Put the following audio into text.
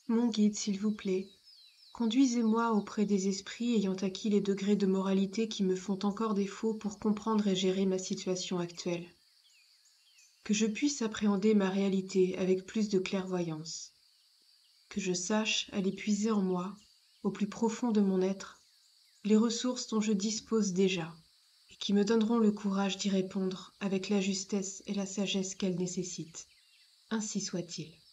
Mon guide, s'il vous plaît, conduisez-moi auprès des esprits ayant acquis les degrés de moralité qui me font encore défaut pour comprendre et gérer ma situation actuelle. Que je puisse appréhender ma réalité avec plus de clairvoyance. Que je sache aller puiser en moi, au plus profond de mon être, les ressources dont je dispose déjà, et qui me donneront le courage d'y répondre avec la justesse et la sagesse qu'elles nécessitent. Ainsi soit-il.